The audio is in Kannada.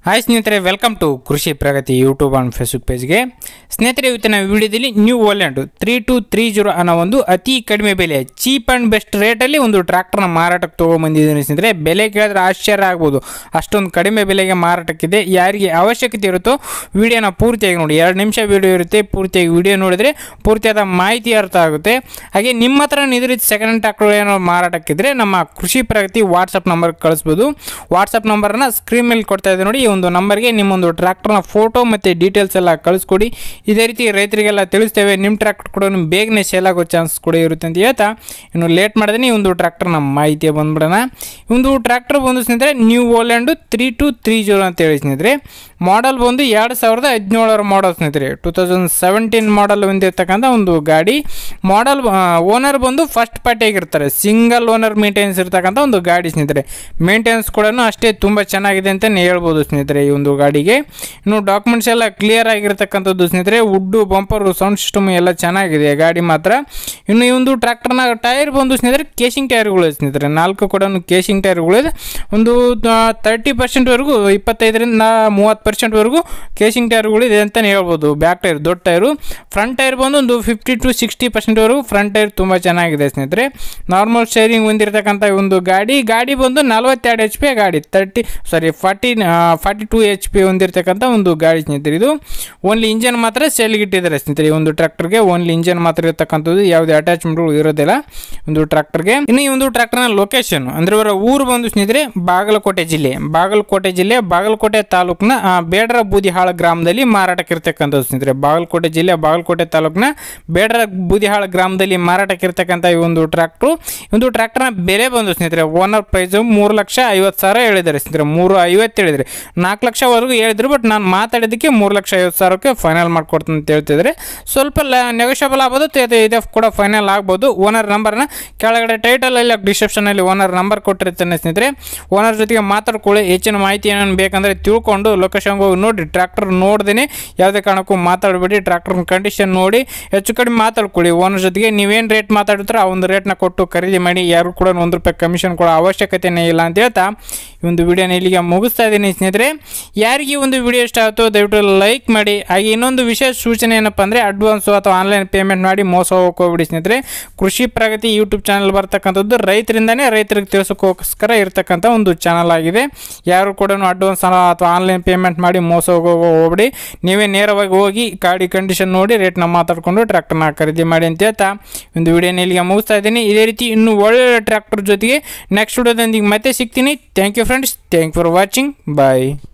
ಹಾಯ್ ಸ್ನೇಹಿತರೆ, welcome to Krishi Pragati YouTube and Facebook ಪೇಜ್ಗೆ. ಸ್ನೇಹಿತರೆ, ಇವತ್ತಿನ ವಿಡಿಯೋದಲ್ಲಿ ನ್ಯೂ ಹೋಲ್ಯಾಂಡ್ 3230 ಅನ್ನೋ ಒಂದು ಅತಿ ಕಡಿಮೆ ಬೆಲೆ ಚೀಪ್ ಆ್ಯಂಡ್ ಬೆಸ್ಟ್ ರೇಟಲ್ಲಿ ಒಂದು ಟ್ರ್ಯಾಕ್ಟರ್ನ ಮಾರಾಟಕ್ಕೆ ತೊಗೊಂಬಂದಿದ್ದೀನಿ ಸ್ನೇಹಿತರೆ. ಬೆಲೆ ಕೇಳಿದ್ರೆ ಆಶ್ಚರ್ಯ ಆಗ್ಬೋದು, ಅಷ್ಟೊಂದು ಕಡಿಮೆ ಬೆಲೆಗೆ ಮಾರಾಟಕ್ಕಿದೆ. ಯಾರಿಗೆ ಅವಶ್ಯಕತೆ ಇರುತ್ತೋ ವಿಡಿಯೋನ ಪೂರ್ತಿಯಾಗಿ ನೋಡಿ. 2 ನಿಮಿಷ ವಿಡಿಯೋ ಇರುತ್ತೆ, ಪೂರ್ತಿಯಾಗಿ ವಿಡಿಯೋ ನೋಡಿದರೆ ಪೂರ್ತಿಯಾದ ಮಾಹಿತಿ ಅರ್ಥ ಆಗುತ್ತೆ. ಹಾಗೆ ನಿಮ್ಮ ಹತ್ರ ಇದೇ ರೀತಿ ಸೆಕೆಂಡ್ ಹ್ಯಾಂಡ್ ಟ್ರ್ಯಾಕ್ಟರ್ ಏನೋ ಮಾರಾಟಕ್ಕಿದ್ರೆ ನಮ್ಮ ಕೃಷಿ ಪ್ರಗತಿ ವಾಟ್ಸಪ್ ನಂಬರ್ಗೆ ಕಳಿಸ್ಬೋದು. ವಾಟ್ಸಪ್ ನಂಬರನ್ನು ಸ್ಕ್ರೀನ್ ಮೇಲೆ ಕೊಡ್ತಾ ಇದೆ ನೋಡಿ. ಈ ಒಂದು ನಂಬರ್ಗೆ ನಿಮ್ಮೊಂದು ಟ್ರ್ಯಾಕ್ಟರ್ನ ಫೋಟೋ ಮತ್ತು ಡೀಟೇಲ್ಸ್ ಎಲ್ಲ ಕಳಿಸ್ಕೊಡಿ. ಇದೇ ರೀತಿ ರೈತರಿಗೆಲ್ಲ ತಿಳಿಸ್ತೇವೆ. ನಿಮ್ಮ ಟ್ರ್ಯಾಕ್ಟರ್ ಕೂಡ ಬೇಗನೆ ಸೇಲ್ ಆಗೋ ಚಾನ್ಸ್ ಕೂಡ ಇರುತ್ತೆ ಅಂತ ಹೇಳ್ತಾ ಇನ್ನು ಲೇಟ್ ಮಾಡಿದ್ರೆ ಈ ಒಂದು ಟ್ರ್ಯಾಕ್ಟರ್ನ ಮಾಹಿತಿ ಬಂದ್ಬಿಡೋಣ. ಈ ಒಂದು ಟ್ರ್ಯಾಕ್ಟರ್ ಬಂದು ಸ್ನೇಹಿತರೆ ನ್ಯೂ ಹೋಲ್ಯಾಂಡ್ 3230 ಅಂತ ಹೇಳಿ ಸ್ನೇಹಿತರೆ. ಮಾಡಲ್ ಬಂದು 2017 ಮಾಡಲ್ ಸ್ನೇಹಿತರೆ. 2017 ಮಾಡಲ್ ಹೊಂದಿರತಕ್ಕಂಥ ಒಂದು ಗಾಡಿ. ಮಾಡಲ್ ಓನರ್ ಬಂದು ಫಸ್ಟ್ ಪಾರ್ಟಿ ಆಗಿರ್ತಾರೆ, ಸಿಂಗಲ್ ಓನರ್ ಮೇಂಟೆನೆನ್ಸ್ ಇರ್ತಕ್ಕಂಥ ಒಂದು ಗಾಡಿ ಸ್ನೇಹಿತರೆ. ಮೇಂಟೆನೆನ್ಸ್ ಕೂಡ ಅಷ್ಟೇ ತುಂಬ ಚೆನ್ನಾಗಿದೆ ಅಂತಲೇ ಹೇಳ್ಬೋದು ಸ್ನೇಹಿತರೆ ಈ ಒಂದು ಗಾಡಿಗೆ. ಇನ್ನು ಡಾಕ್ಯುಮೆಂಟ್ಸ್ ಎಲ್ಲ ಕ್ಲಿಯರ್ ಆಗಿರ್ತಕ್ಕಂಥದ್ದು ಸ್ನೇಹಿತರೆ. ವುಡ್ಡು, ಬಂಪರು, ಸೌಂಡ್ ಸಿಸ್ಟಮ್ ಎಲ್ಲ ಚೆನ್ನಾಗಿದೆ ಗಾಡಿ ಮಾತ್ರ. ಇನ್ನು ಈ ಒಂದು ಟ್ರ್ಯಾಕ್ಟರ್ನ ಟೈರ್ ಬಂದು ಸ್ನೇಹಿತರೆ ಕೇಸಿಂಗ್ ಟೈರ್ಗಳು ಸ್ನೇಹಿತರೆ. 4 ಕೂಡ ಕೇಸಿಂಗ್ ಟೈರ್ಗಳಿದೆ. ಒಂದು 30%ವರೆಗೂ 25ರಿಂದ 30%ವರೆಗೂ ಕೇಸಿಂಗ್ ಟೈರ್ಗಳಿದೆ ಅಂತಲೇ ಹೇಳ್ಬೋದು. ಬ್ಯಾಕ್ ಟೈರ್ ದೊಡ್ಡ ಟೈರು. ಫ್ರಂಟ್ ಟೈರ್ ಬಂದು ಒಂದು 50 to 60%ವರೆಗೂ ಫ್ರಂಟ್ ಟೈರ್ ತುಂಬ ಚೆನ್ನಾಗಿದೆ ಸ್ನೇಹಿತರೆ. ನಾರ್ಮಲ್ ಸ್ಟೇರಿಂಗ್ ಹೊಂದಿರತಕ್ಕಂಥ ಒಂದು ಗಾಡಿ ಬಂದು 42 HP ಗಾಡಿ. 42 HP ಹೊಂದಿರತಕ್ಕಂಥ ಒಂದು ಗಾಡಿ ಸ್ನೇಹಿತರೆ. ಇದು ಓನ್ಲಿ ಇಂಜನ್ ಮಾತ್ರ ಸೇಲ್ಗೆ ಇಟ್ಟಿದ್ದಾರೆ ಸ್ನೇಹಿತರೆ. ಈ ಒಂದು ಟ್ರ್ಯಾಕ್ಟರ್ಗೆ ಓನ್ಲಿ ಇಂಜನ್ ಮಾತ್ರ ಇರತಕ್ಕಂಥದ್ದು, ಯಾವುದೇ ಅಟ್ಯಾಚ್ಮೆಂಟ್ಗಳು ಇರೋದಿಲ್ಲ ಒಂದು ಟ್ರ್ಯಾಕ್ಟರ್ಗೆ. ಇನ್ನು ಈ ಒಂದು ಟ್ರ್ಯಾಕ್ಟರ್ನ ಲೊಕೇಶನ್ ಅಂದರೆ ಇವರ ಊರು ಬಂದು ಸ್ನೇಹಿತರೆ ಬಾಗಲಕೋಟೆ ಜಿಲ್ಲೆ ಬಾಗಲಕೋಟೆ ತಾಲೂಕಿನ ಬೇಡರ ಬೂದಿಹಾಳ ಗ್ರಾಮದಲ್ಲಿ ಮಾರಾಟಕ್ಕೆ ಇರ್ತಕ್ಕಂಥದ್ದು ಸ್ನೇಹಿತರೆ. ಬಾಗಲಕೋಟೆ ಜಿಲ್ಲೆ ಬಾಗಲಕೋಟೆ ತಾಲೂಕಿನ ಬೇಡರ ಬೂದಿಹಾಳ ಗ್ರಾಮದಲ್ಲಿ ಮಾರಾಟಕ್ಕೆ ಇರ್ತಕ್ಕಂಥ ಈ ಒಂದು ಟ್ರ್ಯಾಕ್ಟರ್ನ ಬೆಲೆ ಬಂದು ಸ್ನೇಹಿತರೆ ಓನರ್ ಪ್ರೈಸ್ 3,50,000 ಹೇಳಿದ್ದಾರೆ ಸ್ನೇಹಿತರೆ. 3,50,000 ಹೇಳಿದರೆ 4 ಲಕ್ಷವರೆಗೂ ಹೇಳಿದ್ರು. ಬಟ್ ನಾನು ಮಾತಾಡಿದ್ದಕ್ಕೆ 3,50,000ಕ್ಕೆ ಫೈನಲ್ ಮಾಡ್ಕೊಡ್ತೀನಿ ಅಂತ ಹೇಳ್ತಿದ್ದಾರೆ. ಸ್ವಲ್ಪ ನೆಗೋಷಿಯಬಲ್ ಆಗ್ಬೋದು, ಇದೆ ಕೂಡ ಫೈನಲ್ ಆಗ್ಬೋದು. ಓನರ್ ನಂಬರ್ನ ಕೆಳಗಡೆ ಟೈಟಲಲ್ಲಿ ಡಿಸ್ಕ್ರಿಪ್ಷನಲ್ಲಿ ಓನರ್ ನಂಬರ್ ಕೊಟ್ಟಿರ್ತಾನೆ ಸ್ನೇಹಿತರೆ. ಓನರ್ ಜೊತೆಗೆ ಮಾತಾಡ್ಕೊಳ್ಳಿ. ಹೆಚ್ಚಿನ ಮಾಹಿತಿ ಏನೇನು ಬೇಕಂದರೆ ತಿಳ್ಕೊಂಡು ಲೊಕೇಶನ್ಗೆ ಹೋಗಿ ನೋಡಿ. ಟ್ರ್ಯಾಕ್ಟರ್ ನೋಡ್ದೇ ಯಾವುದೇ ಕಾರಣಕ್ಕೂ ಮಾತಾಡಬೇಡಿ. ಟ್ರ್ಯಾಕ್ಟರ್ನ ಕಂಡೀಷನ್ ನೋಡಿ ಹೆಚ್ಚು ಕಡಿಮೆ ಮಾತಾಡ್ಕೊಳ್ಳಿ. ಓನರ್ ಜೊತೆಗೆ ನೀವೇನು ರೇಟ್ ಮಾತಾಡ್ತಾರೋ ಆ ಒಂದು ರೇಟ್ನ ಕೊಟ್ಟು ಖರೀದಿ ಮಾಡಿ. ಯಾರು ಕೂಡ ₹1 ಕಮಿಷನ್ ಕೊಡೋ ಅವಶ್ಯಕತೆನೇ ಇಲ್ಲ ಅಂತ ಹೇಳ್ತಾ ಈ ಒಂದು ವಿಡಿಯೋನ ಇಲ್ಲಿಗೆ ಮುಗಿಸ್ತಾ ಇದ್ದೀನಿ ಸ್ನೇಹಿತರೆ. ಯಾರಿಗೆ ಒಂದು ವಿಡಿಯೋ ಇಷ್ಟ ಆಯಿತು ದಯವಿಟ್ಟು ಲೈಕ್ ಮಾಡಿ. ಹಾಗೆ ಇನ್ನೊಂದು ವಿಶೇಷ ಸೂಚನೆ ಏನಪ್ಪ ಅಂದರೆ ಅಡ್ವಾನ್ಸು ಅಥವಾ ಆನ್ಲೈನ್ ಪೇಮೆಂಟ್ ಮಾಡಿ ಮೋಸ ಹೋಗ್ಬಿಡಿ ಸ್ನೇಹಿತರೆ. ಕೃಷಿ ಪ್ರಗತಿ ಯೂಟ್ಯೂಬ್ ಚಾನಲ್ ಬರ್ತಕ್ಕಂಥದ್ದು ರೈತರಿಗೆ ತಿಳಿಸೋಕ್ಕೋಸ್ಕರ ಇರ್ತಕ್ಕಂಥ ಒಂದು ಚಾನಲ್ ಆಗಿದೆ. ಯಾರು ಕೂಡ ಅಡ್ವಾನ್ಸ್ ಅಥವಾ ಆನ್ಲೈನ್ ಪೇಮೆಂಟ್ ಮಾಡಿ ಮೋಸ ಹೋಗ್ಬಿಡಿ. ನೀವೇ ನೇರವಾಗಿ ಹೋಗಿ ಗಾಡಿ ಕಂಡೀಷನ್ ನೋಡಿ ರೇಟ್ನ ಮಾತಾಡಿಕೊಂಡು ಟ್ರ್ಯಾಕ್ಟರ್ನ ಖರೀದಿ ಮಾಡಿ ಅಂತ ಹೇಳ್ತಾ ಒಂದು ವಿಡಿಯೋನ ಇಲ್ಲಿಗೆ ಮುಗಿಸ್ತಾ ಇದ್ದೀನಿ. ಇದೇ ರೀತಿ ಇನ್ನೂ ಒಳ್ಳೆ ಟ್ರ್ಯಾಕ್ಟರ್ ಜೊತೆಗೆ ನೆಕ್ಸ್ಟ್ ವಿಡಿಯೋದೊಂದಿಗೆ ಮತ್ತೆ ಸಿಗ್ತೀನಿ. Thank you friends, thank for watching. Bye.